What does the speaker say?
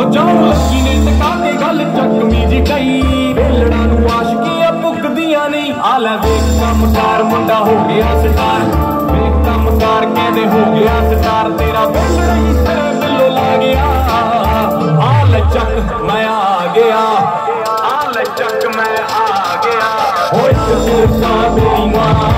जान लगी ने टका के गल चकमी जी कई वेलड़ा नू आशकियां पुकदियां नहीं आला वेख कमकार मुंडा हो गया स्टार वेख कमकार कहदे हो गया स्टार तेरा वेलड़ा ही सिरे बिल्लो ला गया आल चक मैं आ गया आल चक मैं आ गया हो एक मेरी मां